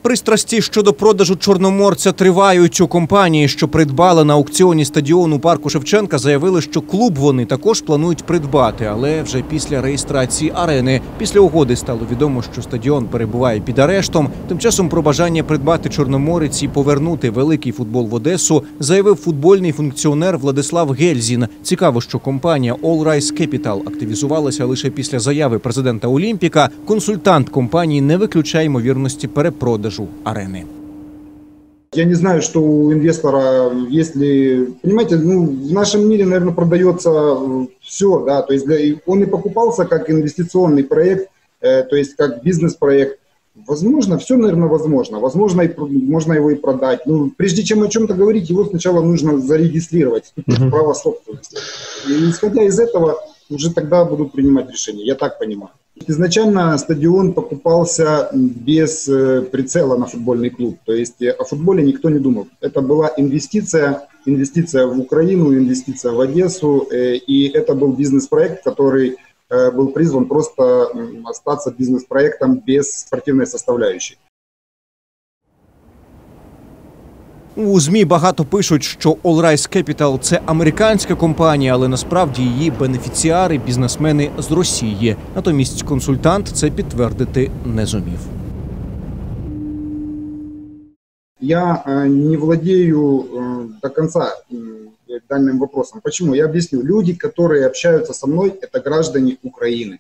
Пристрасті щодо продажу Чорноморця тривають. У компанії, що придбали на аукціоні стадіон у парку Шевченка, заявили, що клуб вони також планують придбати, але вже після реєстрації арени. Після угоди стало відомо, що стадіон перебуває під арештом. Тим часом про бажання придбати Чорноморець і повернути великий футбол в Одесу заявив футбольний функціонер Владислав Гельзін. Цікаво, що компанія All Rise Capital активізувалася лише після заяви президента Олімпіка. Консультант компанії не виключає ймовірності перепродажу арены. Я не знаю, что у инвестора, если, понимаете, в нашем мире, наверное, продается все, да, то есть он и покупался как инвестиционный проект, то есть как бизнес-проект. Возможно, все, наверное, возможно. Возможно, можно его и продать. Но прежде чем о чем-то говорить, его сначала нужно зарегистрировать, право собственности. И исходя из этого, уже тогда будут принимать решения, я так понимаю. Изначально стадион покупался без прицела на футбольный клуб, то есть о футболе никто не думал. Это была инвестиция в Украину, инвестиция в Одессу, и это был бизнес-проект, который был призван просто остаться бизнес-проектом без спортивной составляющей. У ЗМІ багато пишуть, що All Rise Capital – це американська компанія, але насправді її бенефіціари – бізнесмени з Росії. Натомість консультант це підтвердити не зумів. Я не владею до конца данным вопросом. Почему? Я объясню. Люди, которые общаются со мной, это граждане Украины.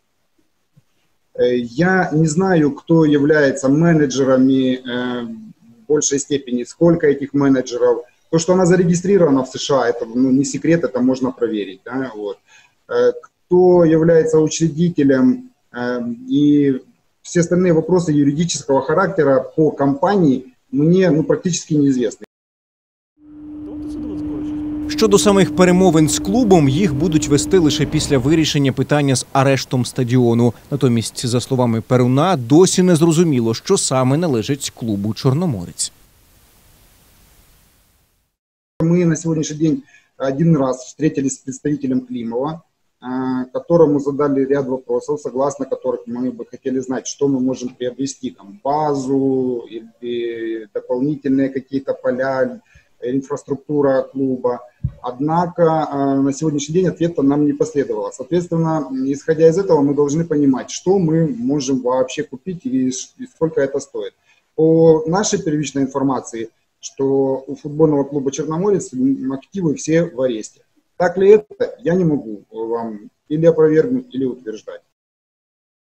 Я не знаю, кто является менеджерами в большей степени, сколько этих менеджеров. То, что она зарегистрирована в США, это не секрет, это можно проверить. Да? Вот. Кто является учредителем и все остальные вопросы юридического характера по компании мне практически неизвестны. Щодо самих перемовин з клубом, їх будуть вести лише після вирішення питання з арештом стадіону. Натомість, за словами Перуна, досі не зрозуміло, що саме належить клубу «Чорноморець». Мы на сегодняшний день один раз встретились с представителем Климова, которому задали ряд вопросов, согласно которых мы бы хотели знать, что мы можем приобрести, там, базу или дополнительные какие-то поля, инфраструктура клуба. Однако на сегодняшний день ответа нам не последовало. Соответственно, исходя из этого, мы должны понимать, что мы можем вообще купить и сколько это стоит. По нашей первичной информации, что у футбольного клуба «Черноморец» активы все в аресте. Так ли это, я не могу вам или опровергнуть, или утверждать.